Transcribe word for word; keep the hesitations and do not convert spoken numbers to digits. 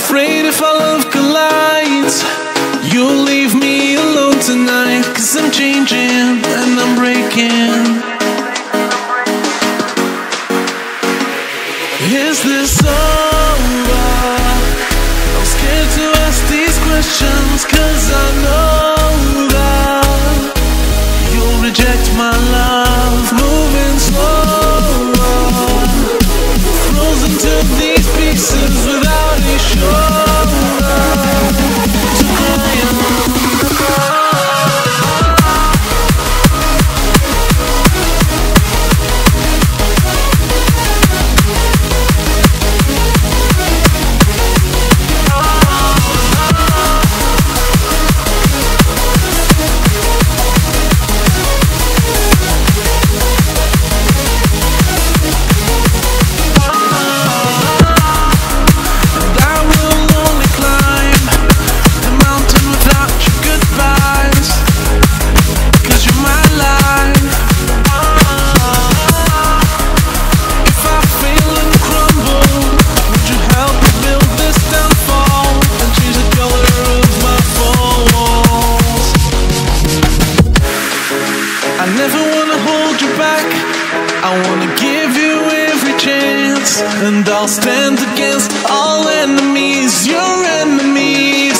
afraid if our love collides, you'll leave me alone tonight. Cause I'm changing and I'm breaking. Is this over? I'm scared to ask these questions, cause I know that you'll reject my love. Moving slower, frozen to these pieces without a shoulder to cry on. I never wanna hold you back, I wanna give you every chance. And I'll stand against all enemies, your enemies.